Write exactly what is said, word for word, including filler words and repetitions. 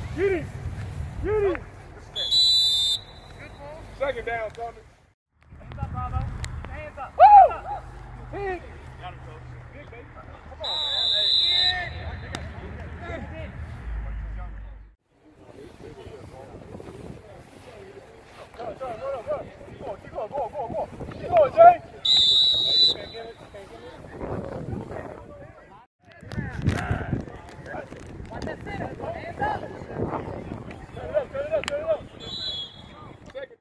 Get it! Get it! Second down, Thunder. Hands up, Bravo. Hands up. Woo! Hands up. Hit!